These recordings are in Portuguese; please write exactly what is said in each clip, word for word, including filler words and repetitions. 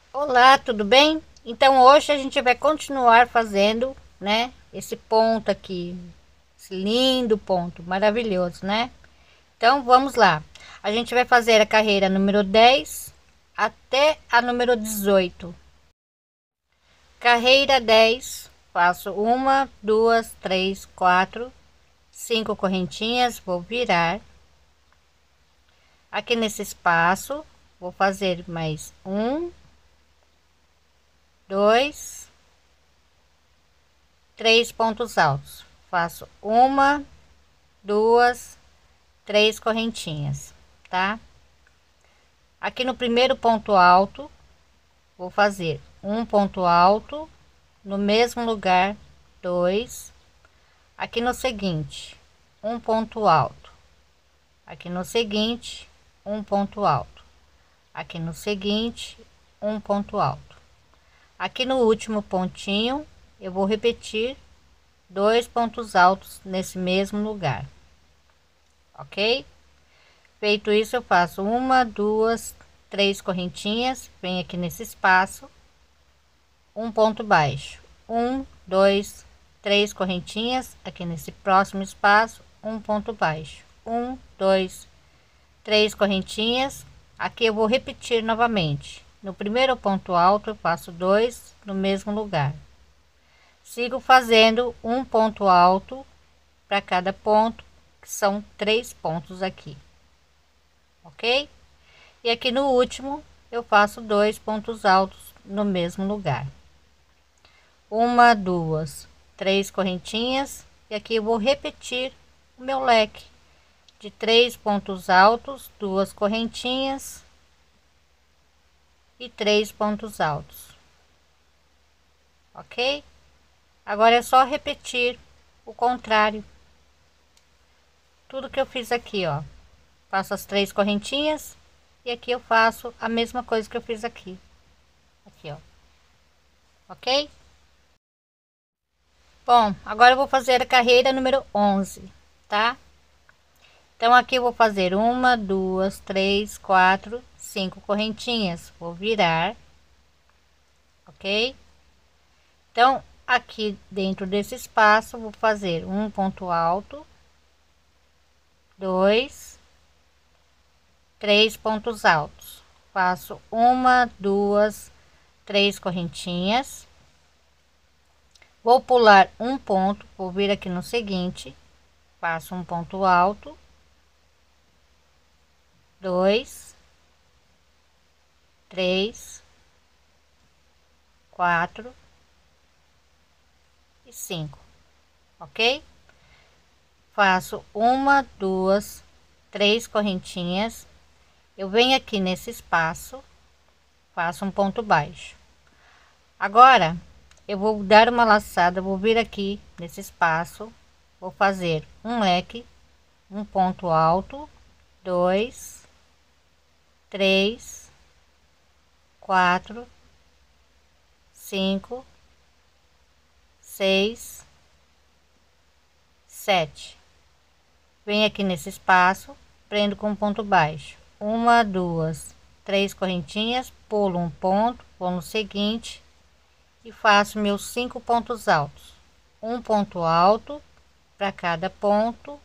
Olá, tudo bem? Então hoje a gente vai continuar fazendo, né, esse ponto aqui, esse lindo ponto, maravilhoso, né? Então vamos lá. A gente vai fazer a carreira número dez até a número dezoito. Carreira dez, faço uma, duas, três, quatro, cinco correntinhas, vou virar. Aqui nesse espaço, vou fazer mais um, dois, três pontos altos. Faço uma, duas, três correntinhas, tá? Aqui no primeiro ponto alto, vou fazer um ponto alto, no mesmo lugar, dois. Aqui no seguinte, um ponto alto. Aqui no seguinte, um ponto alto. Aqui no seguinte, um ponto alto. Aqui no último pontinho, eu vou repetir dois pontos altos nesse mesmo lugar, ok? Feito isso, eu faço uma, duas, três correntinhas, venho aqui nesse espaço, um ponto baixo, um, dois, três correntinhas, aqui nesse próximo espaço, um ponto baixo, um, dois, três correntinhas. Aqui eu vou repetir novamente. No primeiro ponto alto, eu faço dois no mesmo lugar. Sigo fazendo um ponto alto para cada ponto, que são três pontos aqui, ok? E aqui no último eu faço dois pontos altos no mesmo lugar. Uma, duas, três correntinhas, e aqui eu vou repetir o meu leque de três pontos altos, duas correntinhas e três pontos altos, ok? Agora é só repetir o contrário, tudo que eu fiz aqui, ó. Faço as três correntinhas e aqui eu faço a mesma coisa que eu fiz aqui, aqui, ó, ok? Bom, agora eu vou fazer a carreira número onze, tá? Então aqui eu vou fazer uma, duas, três, quatro, cinco correntinhas, vou virar, ok? Então aqui dentro desse espaço vou fazer um ponto alto, dois, três pontos altos. Faço uma, duas, três correntinhas, vou pular um ponto, vou vir aqui no seguinte, faço um ponto alto, dois, três, quatro e cinco, ok? Faço uma, duas, três correntinhas, eu venho aqui nesse espaço, faço um ponto baixo. Agora eu vou dar uma laçada, vou vir aqui nesse espaço, vou fazer um leque, um ponto alto, dois, três, quatro, cinco, seis, sete. Venho aqui nesse espaço, prendo com um ponto baixo, uma, duas, três correntinhas, pulo um ponto, vou no seguinte e faço meus cinco pontos altos, um ponto alto para cada ponto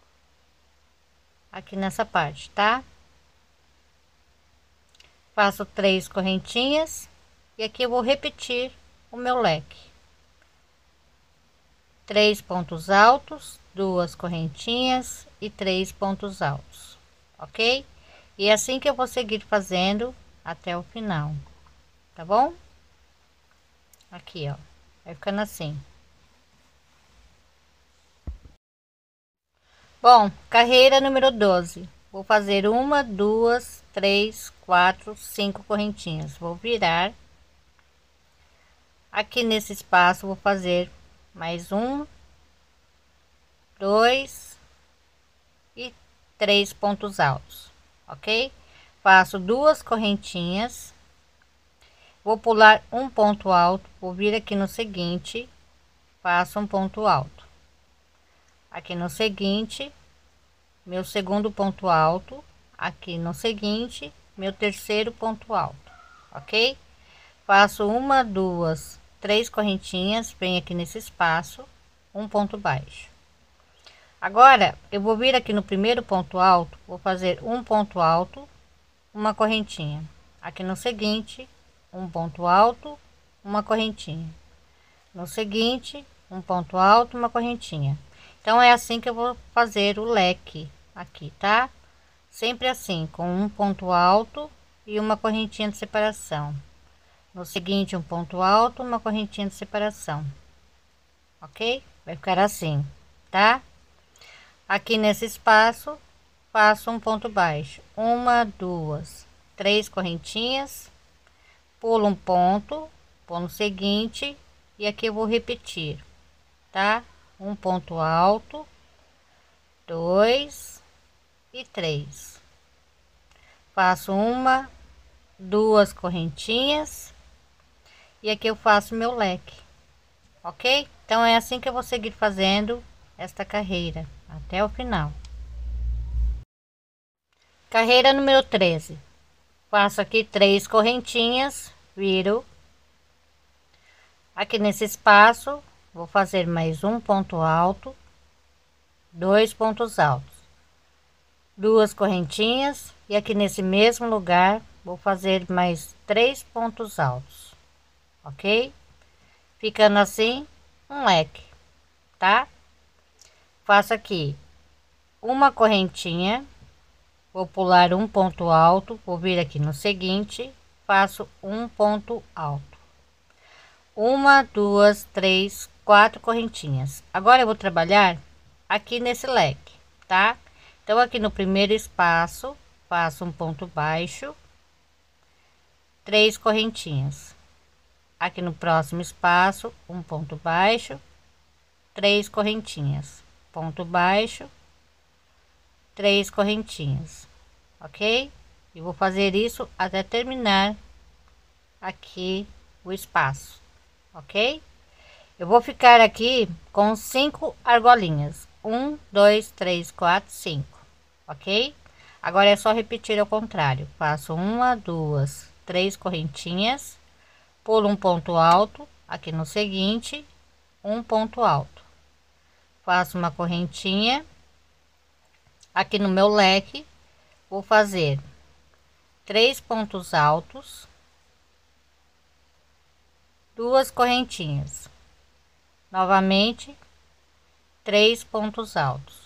aqui nessa parte, tá? Faço três correntinhas e aqui eu vou repetir o meu leque, três pontos altos, duas correntinhas e três pontos altos, ok? E é assim que eu vou seguir fazendo até o final, tá bom? Aqui, ó, vai ficando assim. Bom, carreira número doze, vou fazer uma, duas, três, quatro, cinco correntinhas, vou virar. Aqui nesse espaço vou fazer mais um, dois e três pontos altos, ok? Faço duas correntinhas, vou pular um ponto alto, vou vir aqui no seguinte, faço um ponto alto. Aqui no seguinte, meu segundo ponto alto, aqui no seguinte, meu terceiro ponto alto, ok? faço uma, duas, três correntinhas, venho aqui nesse espaço, um ponto baixo. Agora eu vou vir aqui no primeiro ponto alto, vou fazer um ponto alto, uma correntinha. Aqui no seguinte, um ponto alto, uma correntinha. No seguinte, um ponto alto, uma correntinha. Então é assim que eu vou fazer o leque aqui, tá? Sempre assim, com um ponto alto e uma correntinha de separação. No seguinte, um ponto alto, uma correntinha de separação. Ok? Vai ficar assim, tá? Aqui nesse espaço, faço um ponto baixo, uma, duas, três correntinhas, pulo um ponto, vou no seguinte, e aqui eu vou repetir, tá? Um ponto alto, dois e três. Faço uma, duas correntinhas, e aqui eu faço meu leque, ok? Então é assim que eu vou seguir fazendo esta carreira até o final. Carreira número treze. Faço aqui três correntinhas, viro. Aqui nesse espaço, vou fazer mais um ponto alto, dois pontos altos, duas correntinhas, e aqui nesse mesmo lugar, vou fazer mais três pontos altos, ok? Ficando assim, um leque, tá? Faço aqui uma correntinha, vou pular um ponto alto, vou vir aqui no seguinte, faço um ponto alto, uma, duas, três, quatro correntinhas. Agora eu vou trabalhar aqui nesse leque, tá? Então aqui no primeiro espaço, faço um ponto baixo, três correntinhas. Aqui no próximo espaço, um ponto baixo, três correntinhas, ponto baixo, três correntinhas, ok? E vou fazer isso até terminar aqui o espaço, ok? Eu vou ficar aqui com cinco argolinhas, um, dois, três, quatro, cinco, ok? Agora é só repetir ao contrário, faço uma, duas, três correntinhas, pulo um ponto alto, aqui no seguinte, um ponto alto, faço uma correntinha, aqui no meu leque, vou fazer três pontos altos, duas correntinhas, novamente três pontos altos,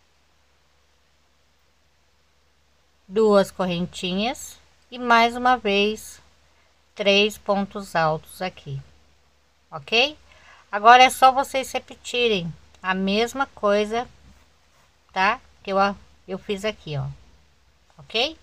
duas correntinhas e mais uma vez três pontos altos aqui, ok? Agora é só vocês repetirem a mesma coisa, tá? Que eu, eu fiz aqui, ó, ok?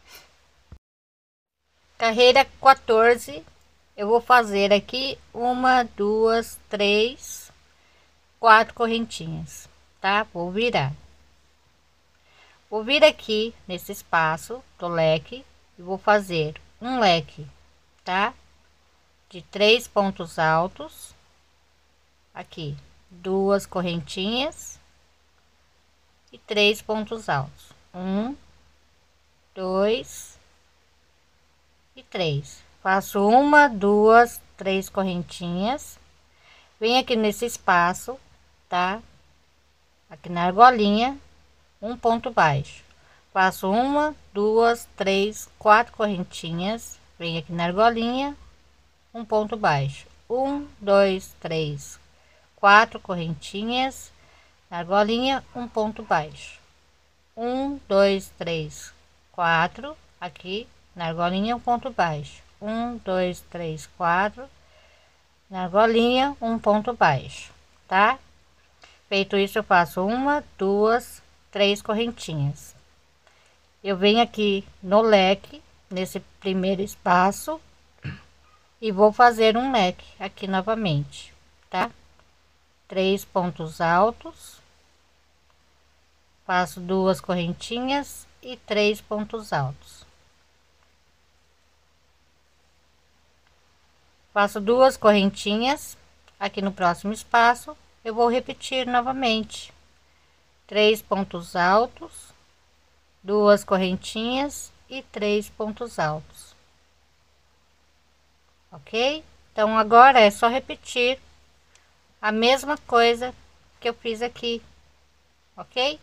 Carreira quatorze, eu vou fazer aqui uma, duas, três, quatro correntinhas, tá? Vou virar, vou vir aqui nesse espaço do leque e vou fazer um leque, tá? De três pontos altos, aqui duas correntinhas e três pontos altos, um, dois e três. Faço uma, duas, três correntinhas, venho aqui nesse espaço, tá? Aqui na argolinha, um ponto baixo, faço uma, duas, três, quatro correntinhas, venho aqui na argolinha, um ponto baixo, um, dois, três, quatro correntinhas, na argolinha, um ponto baixo, um, dois, três, quatro, aqui na argolinha, um ponto baixo, um, dois, três, quatro, na argolinha, um ponto baixo, tá? Feito isso, eu faço uma, duas, três correntinhas, eu venho aqui no leque, nesse primeiro espaço, e vou fazer um leque aqui novamente, tá? Três pontos altos, faço duas correntinhas e três pontos altos, faço duas correntinhas. Aqui no próximo espaço eu vou repetir novamente, três pontos altos, duas correntinhas e três pontos altos, ok? Então agora é só repetir a mesma coisa que eu fiz aqui, ok?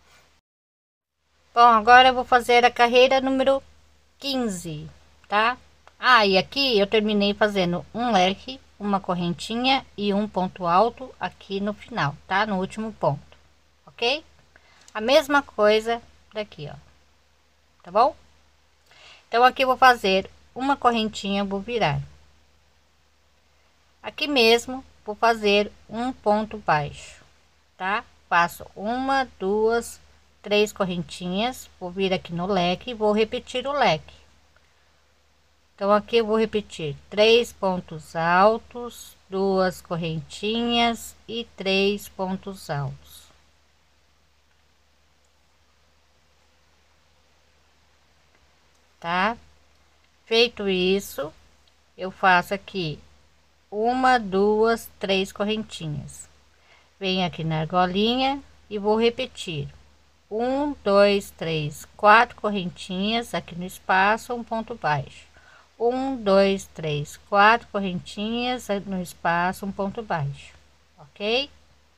Bom, agora eu vou fazer a carreira número quinze, tá? Ah, e aqui eu terminei fazendo um leque, uma correntinha e um ponto alto aqui no final, tá? No último ponto, ok? A mesma coisa daqui, ó, tá bom? Então aqui eu vou fazer uma correntinha, vou virar. Aqui mesmo vou fazer um ponto baixo, tá? Faço uma, duas, três correntinhas, vou vir aqui no leque e vou repetir o leque. Então aqui eu vou repetir três pontos altos, duas correntinhas e três pontos altos. Tá? Feito isso, eu faço aqui uma, duas, três correntinhas. Venho aqui na argolinha e vou repetir um, dois, três, quatro correntinhas aqui no espaço, um ponto baixo. Um, dois, três, quatro correntinhas no espaço, um ponto baixo, ok?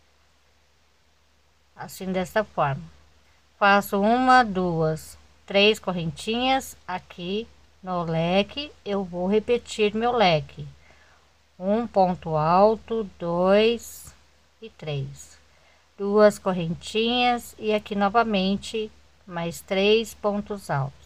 Assim, dessa forma. Faço uma, duas, três correntinhas aqui no leque. Eu vou repetir meu leque. Um ponto alto, dois e três. Duas correntinhas e aqui novamente mais três pontos altos.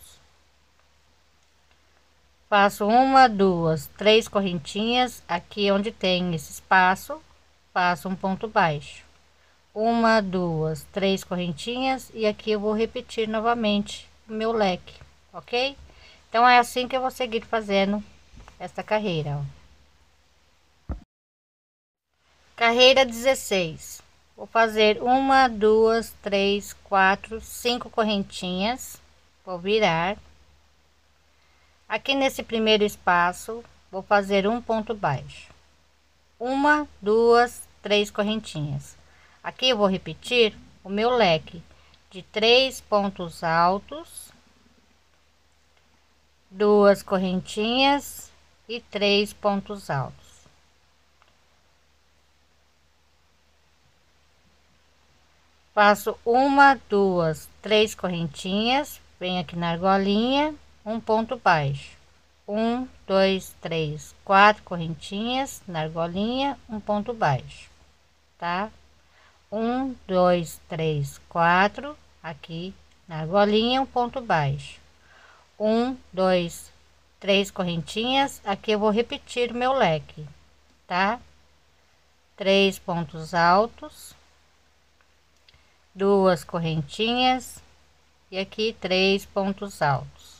Faço uma, duas, três correntinhas aqui onde tem esse espaço, faço um ponto baixo. Uma, duas, três correntinhas e aqui eu vou repetir novamente o meu leque, ok? Então é assim que eu vou seguir fazendo esta carreira, ó. Carreira dezesseis. Vou fazer uma, duas, três, quatro, cinco correntinhas, vou virar. Aqui nesse primeiro espaço, vou fazer um ponto baixo. Uma, duas, três correntinhas. Aqui eu vou repetir o meu leque de três pontos altos, duas correntinhas e três pontos altos. Faço uma, duas, três correntinhas, venho aqui na argolinha, um ponto baixo. Um, dois, três, quatro correntinhas na argolinha, um ponto baixo, tá? Um, dois, três, quatro, aqui na argolinha, um ponto baixo. Um, dois, três correntinhas, aqui eu vou repetir o meu leque, tá? Três pontos altos, duas correntinhas e aqui três pontos altos,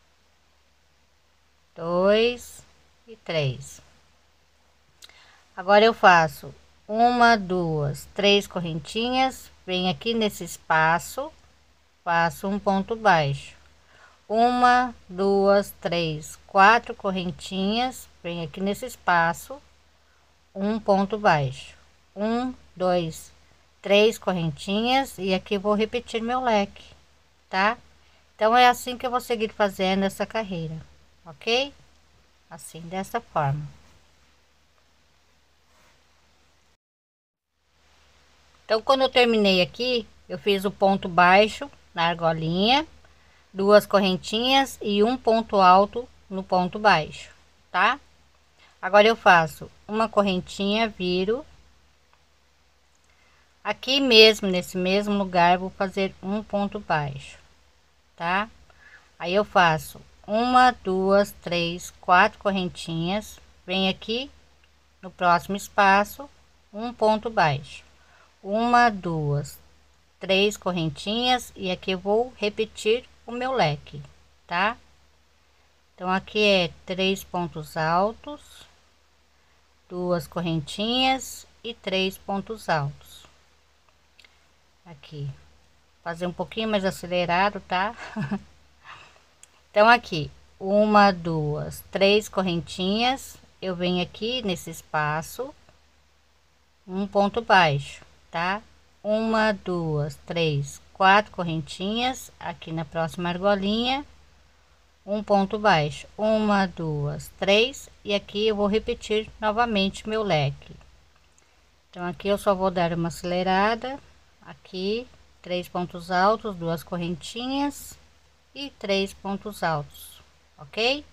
dois e três. Agora eu faço uma, duas, três correntinhas, venho aqui nesse espaço, faço um ponto baixo. Uma, duas, três, quatro correntinhas, venho aqui nesse espaço, um ponto baixo. Um, dois, três correntinhas e aqui vou repetir meu leque, tá? Então é assim que eu vou seguir fazendo essa carreira, ok? Assim, dessa forma. Então quando eu terminei aqui, eu fiz o ponto baixo na argolinha, duas correntinhas e um ponto alto no ponto baixo, tá? Agora eu faço uma correntinha, viro. Aqui mesmo, nesse mesmo lugar, vou fazer um ponto baixo, tá? Aí eu faço uma, duas, três, quatro correntinhas, venho aqui no próximo espaço, um ponto baixo. Uma, duas, três correntinhas e aqui eu vou repetir o meu leque, tá? Então aqui é três pontos altos, duas correntinhas e três pontos altos. Aqui, fazer um pouquinho mais acelerado, tá? Então aqui, uma, duas, três correntinhas, eu venho aqui nesse espaço, um ponto baixo, tá? Uma, duas, três, quatro correntinhas aqui na próxima argolinha, um ponto baixo, uma, duas, três, e aqui eu vou repetir novamente meu leque. Então aqui eu só vou dar uma acelerada, aqui três pontos altos, duas correntinhas e três pontos altos, ok?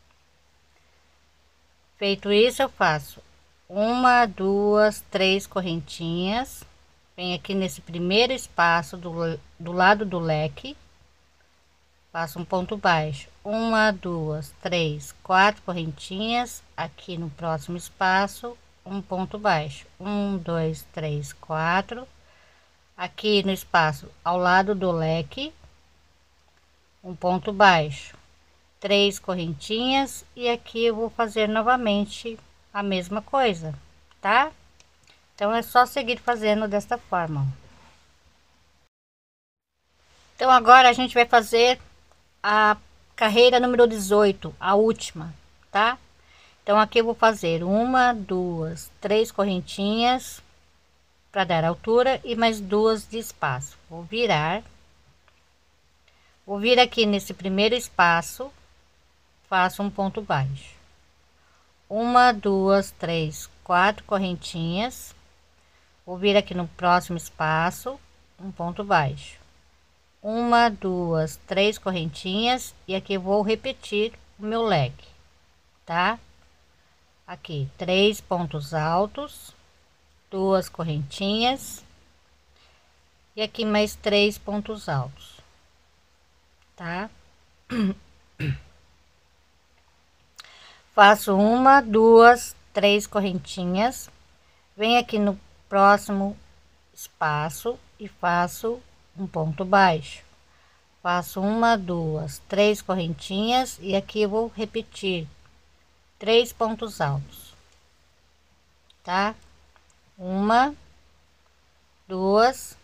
Feito isso, eu faço uma, duas, três correntinhas, venho aqui nesse primeiro espaço do, do lado do leque, faço um ponto baixo, uma, duas, três, quatro correntinhas, aqui no próximo espaço um ponto baixo, um, dois, três, quatro, aqui no espaço ao lado do leque um ponto baixo, três correntinhas, e aqui eu vou fazer novamente a mesma coisa, tá? Então é só seguir fazendo desta forma. Então agora a gente vai fazer a carreira número dezoito, a última, tá? Então aqui eu vou fazer uma, duas, três correntinhas para dar altura e mais duas de espaço. Vou virar, vou vir aqui nesse primeiro espaço, faço um ponto baixo, uma, duas, três, quatro correntinhas, vou vir aqui no próximo espaço, um ponto baixo, uma, duas, três correntinhas, e aqui eu vou repetir o meu leque, tá? Aqui três pontos altos, duas correntinhas, e aqui mais três pontos altos, tá? Faço uma, duas, três correntinhas, venho aqui no próximo espaço e faço um ponto baixo, faço uma, duas, três correntinhas, e aqui eu vou repetir três pontos altos, tá? Uma, duas,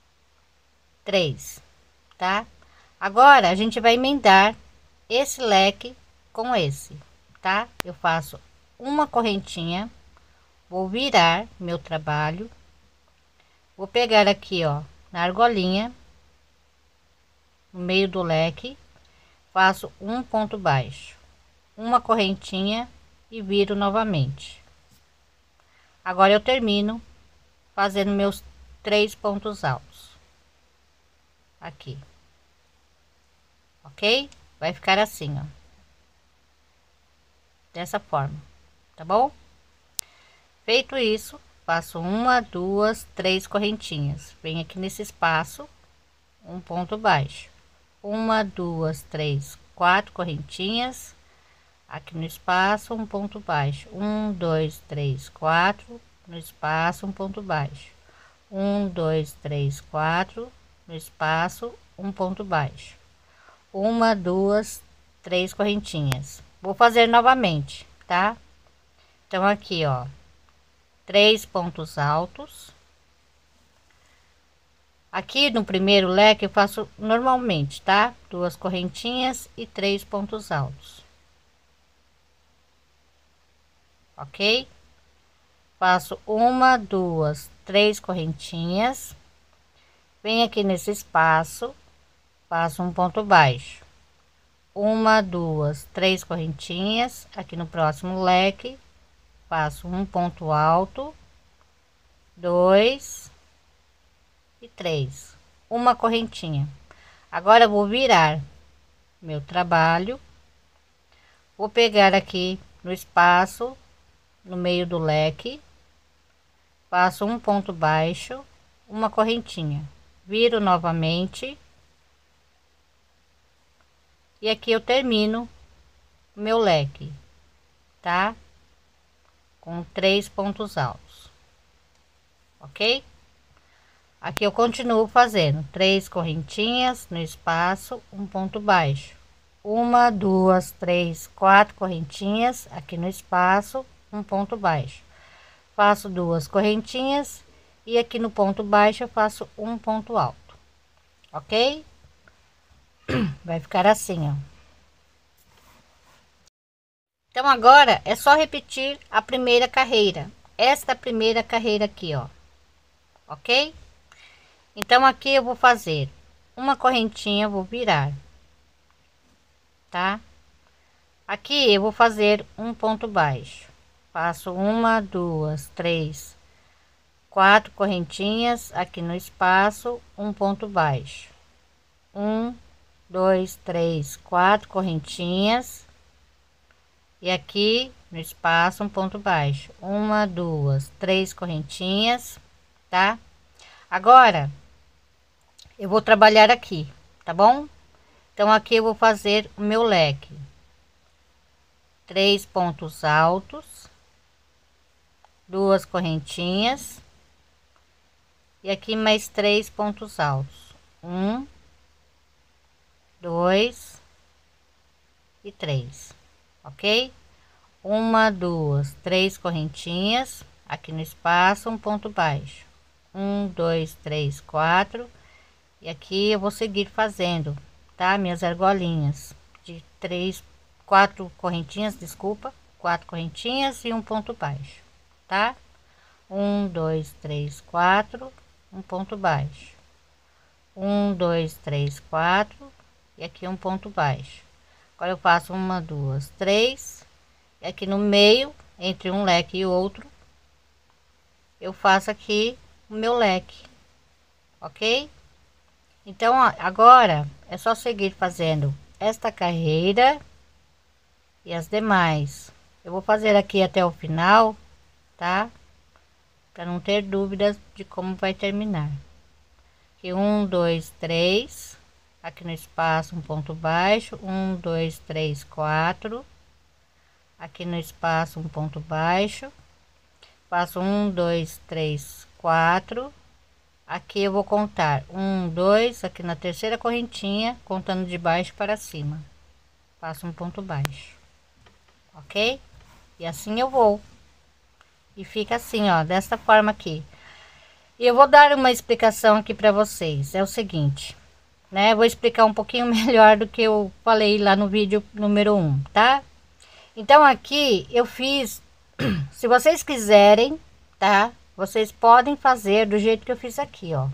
três, tá? Agora a gente vai emendar esse leque com esse, tá? Eu faço uma correntinha, vou virar meu trabalho, vou pegar aqui, ó, na argolinha, no meio do leque, faço um ponto baixo, uma correntinha e viro novamente. Agora eu termino fazendo meus três pontos altos aqui, ok? Vai ficar assim, ó, dessa forma, tá bom? Feito isso, faço uma, duas, três correntinhas, venho aqui nesse espaço, um ponto baixo, uma, duas, três, quatro correntinhas, aqui no espaço um ponto baixo, um, dois, três, quatro, no espaço um ponto baixo, um, dois, três, quatro, no espaço um ponto baixo, uma, duas, três correntinhas. Vou fazer novamente, tá? Então aqui, ó, três pontos altos. Aqui no primeiro leque eu faço normalmente, tá? Duas correntinhas e três pontos altos, ok? Faço uma, duas, três correntinhas, venho aqui nesse espaço, faço um ponto baixo, uma, duas, três correntinhas, aqui no próximo leque, faço um ponto alto, dois e três, uma correntinha. Agora eu vou virar meu trabalho, vou pegar aqui no espaço, no meio do leque, faço um ponto baixo, uma correntinha, viro novamente, e aqui eu termino meu leque, tá? Com três pontos altos, ok? Aqui eu continuo fazendo três correntinhas no espaço, um ponto baixo, uma, duas, três, quatro correntinhas aqui no espaço, um ponto baixo, faço duas correntinhas, e aqui no ponto baixo eu faço um ponto alto, ok? Vai ficar assim, ó. Então agora é só repetir a primeira carreira, esta primeira carreira aqui, ó, ok? Então aqui eu vou fazer uma correntinha, vou virar, tá? Aqui eu vou fazer um ponto baixo, faço uma, duas, três, quatro correntinhas aqui no espaço, um ponto baixo, um, dois, três, quatro correntinhas, e aqui no espaço um ponto baixo, uma, duas, três correntinhas, tá? Agora eu vou trabalhar aqui, tá bom? Então aqui eu vou fazer o meu leque, três pontos altos, duas correntinhas, e aqui mais três pontos altos, um, dois e três, ok? Uma, duas, três correntinhas aqui no espaço, um ponto baixo, um, dois, três, quatro, e aqui eu vou seguir fazendo, tá? Minhas argolinhas de três, quatro correntinhas, desculpa, quatro correntinhas e um ponto baixo, tá? Um, dois, três, quatro, um ponto baixo, um, dois, três, quatro, e aqui um ponto baixo. Agora eu faço uma, duas, três, e aqui no meio, entre um leque e outro, eu faço aqui o meu leque, ok? Então, ó, agora é só seguir fazendo esta carreira e as demais. Eu vou fazer aqui até o final, tá? Para não ter dúvidas de como vai terminar. Aqui um, dois, três, aqui no espaço um ponto baixo, um, dois, três, quatro, aqui no espaço um ponto baixo, faço um, dois, três, quatro. Aqui eu vou contar um, dois, aqui na terceira correntinha, contando de baixo para cima, faço um ponto baixo, ok? E assim eu vou, e fica assim, ó, desta forma aqui. E eu vou dar uma explicação aqui para vocês, é o seguinte, né? Eu vou explicar um pouquinho melhor do que eu falei lá no vídeo número um, tá? Então aqui eu fiz, se vocês quiserem, tá? Vocês podem fazer do jeito que eu fiz aqui, ó.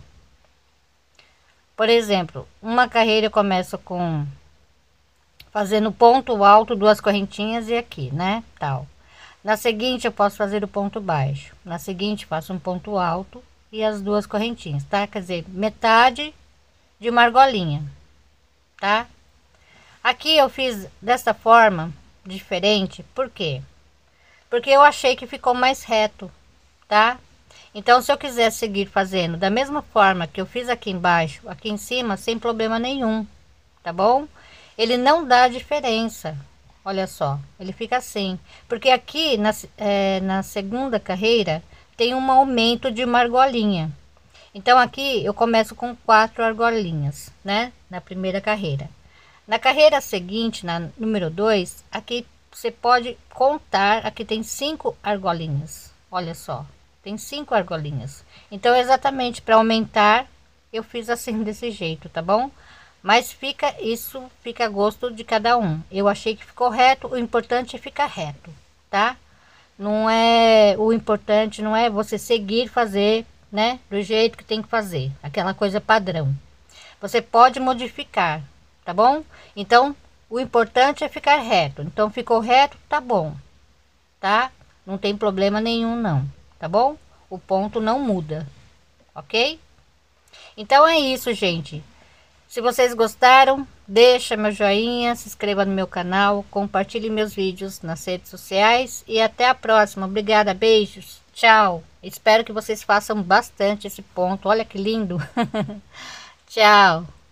Por exemplo, uma carreira eu começo com fazendo ponto alto, duas correntinhas e aqui, né? Tal. Na seguinte eu posso fazer o ponto baixo. Na seguinte faço um ponto alto e as duas correntinhas, tá? Quer dizer, metade de uma argolinha, tá? Aqui eu fiz dessa forma diferente, por quê? Porque eu achei que ficou mais reto, tá? Então, se eu quiser seguir fazendo da mesma forma que eu fiz aqui embaixo, aqui em cima, sem problema nenhum, tá bom? Ele não dá diferença, olha só, ele fica assim, porque aqui na, é, na segunda carreira tem um aumento de uma argolinha. Então, aqui eu começo com quatro argolinhas, né? Na primeira carreira. Na carreira seguinte, na número dois, aqui você pode contar, aqui tem cinco argolinhas, olha só. Tem cinco argolinhas. Então, exatamente para aumentar, eu fiz assim desse jeito, tá bom? Mas fica, isso fica a gosto de cada um. Eu achei que ficou reto, o importante é ficar reto, tá? Não é, o importante não é você seguir fazer, né? Do jeito que tem que fazer, aquela coisa padrão. Você pode modificar, tá bom? Então, o importante é ficar reto. Então, ficou reto, tá bom, tá? Não tem problema nenhum, não. Tá bom? O ponto não muda, ok? Então é isso, gente. Se vocês gostaram, deixa meu joinha, se inscreva no meu canal, compartilhe meus vídeos nas redes sociais e até a próxima. Obrigada, beijos, tchau. Espero que vocês façam bastante esse ponto. Olha que lindo. Tchau.